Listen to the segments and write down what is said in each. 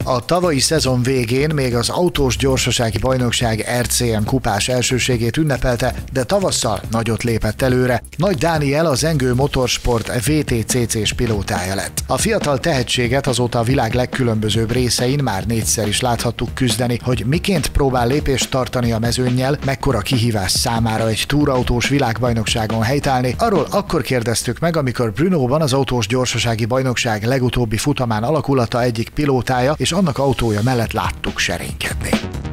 A tavalyi szezon végén még az autós gyorsasági bajnokság RCM kupás elsőségét ünnepelte, de tavasszal nagyot lépett előre. Nagy Dániel az Engő Motorsport VTCC-s pilótája lett. A fiatal tehetséget azóta a világ legkülönbözőbb részein már 4-szer is láthattuk küzdeni, hogy miként próbál lépést tartani a mezőnnyel, mekkora kihívás számára egy túrautós világbajnokságon helytállni. Arról akkor kérdeztük meg, amikor Brnóban az autós gyorsasági bajnokság legutóbbi futamán alakulata egyik pilótája és annak autója mellett láttuk serénykedni.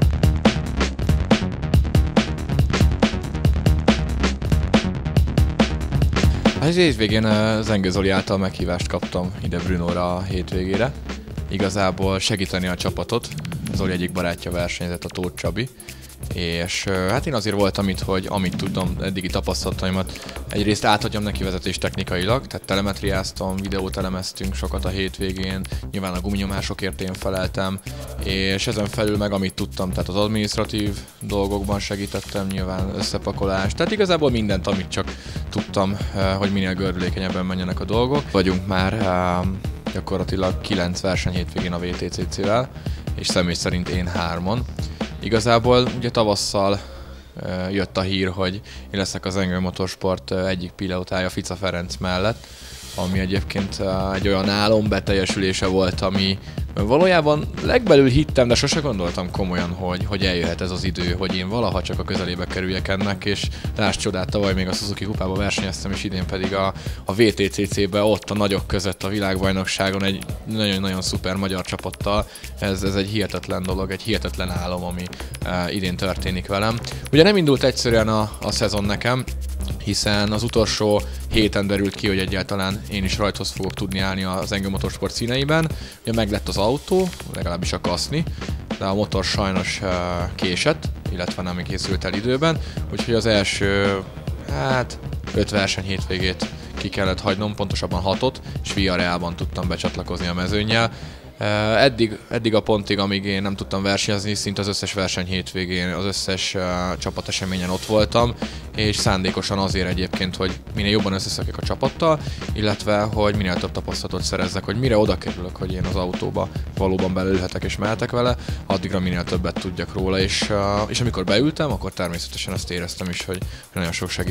Az hétvégén az Engő Zoli által meghívást kaptam ide Brnóra a hétvégére. Igazából segíteni a csapatot. Zoli egyik barátja versenyzett, a Tóth Csabi. És hát én azért voltam itt, hogy amit tudom, eddigi tapasztalataimat egyrészt átadjam neki vezetés technikailag, tehát telemetriáztam, videót elemeztünk sokat a hétvégén, nyilván a guminyomásokért én feleltem, és ezen felül meg amit tudtam, tehát az adminisztratív dolgokban segítettem, nyilván összepakolás, tehát igazából mindent, amit csak tudtam, hogy minél gördülékenyebben menjenek a dolgok. Vagyunk már gyakorlatilag 9 verseny hétvégén a VTCC-vel, és személy szerint én 3-on. Igazából ugye tavasszal jött a hír, hogy én leszek az Engő Motorsport egyik pilótája Fica Ferenc mellett, ami egyébként egy olyan álom beteljesülése volt, ami valójában legbelül hittem, de sose gondoltam komolyan, hogy eljöhet ez az idő, hogy én valaha csak a közelébe kerüljek ennek, és láss csodát, tavaly még a Suzuki kupába versenyeztem, és idén pedig a VTCC-be ott a nagyok között a világbajnokságon egy nagyon-nagyon szuper magyar csapattal. Ez egy hihetetlen dolog, egy hihetetlen álom, ami idén történik velem. Ugye nem indult egyszerűen a szezon nekem, hiszen az utolsó héten derült ki, hogy egyáltalán én is rajthoz fogok tudni állni az Engő Motorsport színeiben. Ugye meglett az autó, legalábbis a kaszni, de a motor sajnos késett, illetve nem készült el időben, úgyhogy az első 5 verseny hétvégét ki kellett hagynom, pontosabban 6-ot, és Villarealban tudtam becsatlakozni a mezőnnyel. Eddig a pontig, amíg én nem tudtam versenyezni, szinte az összes verseny hétvégén, az összes csapateseményen ott voltam, és szándékosan azért egyébként, hogy minél jobban összeszakjak a csapattal, illetve hogy minél több tapasztalatot szerezzek, hogy mire oda kerülök, hogy én az autóba valóban belülhetek és mehetek vele, addigra minél többet tudjak róla, és amikor beültem, akkor természetesen azt éreztem is, hogy nagyon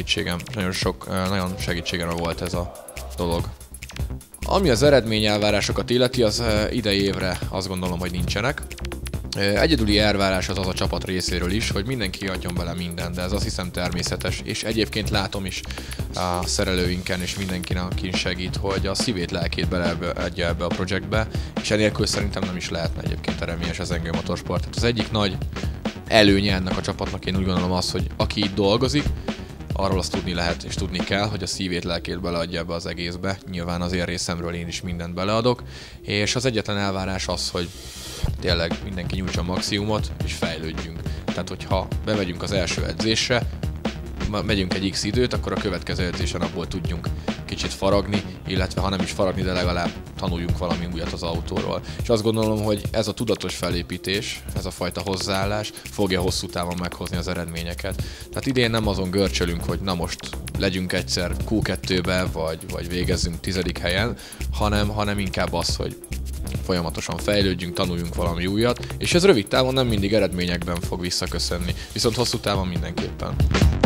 segítségemre volt ez a dolog. Ami az eredményelvárásokat illeti, az idei évre azt gondolom, hogy nincsenek. Egyedüli elvárás az a csapat részéről is, hogy mindenki adjon bele mindent, de ez azt hiszem természetes, és egyébként látom is a szerelőinken és mindenkin, aki segít, hogy a szívét, lelkét beleadja ebbe a projektbe, és enélkül szerintem nem is lehetne egyébként eredményes az Engő Motorsport. Tehát az egyik nagy előnye ennek a csapatnak, én úgy gondolom az, hogy aki itt dolgozik, arról azt tudni lehet és tudni kell, hogy a szívét, lelkét beleadja ebbe az egészbe. Nyilván az én részemről én is mindent beleadok, és az egyetlen elvárás az, hogy tényleg mindenki nyújtsa a maximumot, és fejlődjünk. Tehát, hogyha bemegyünk az első edzésre, megyünk egy X időt, akkor a következő edzésen abból tudjunk kicsit faragni, illetve ha nem is faragni, de legalább tanuljunk valami újat az autóról. És azt gondolom, hogy ez a tudatos felépítés, ez a fajta hozzáállás fogja hosszú távon meghozni az eredményeket. Tehát idén nem azon görcsölünk, hogy na most legyünk egyszer Q2-be, vagy végezzünk 10. helyen, hanem inkább az, hogy folyamatosan fejlődjünk, tanuljunk valami újat, és ez rövid távon nem mindig eredményekben fog visszaköszönni, viszont hosszú távon mindenképpen.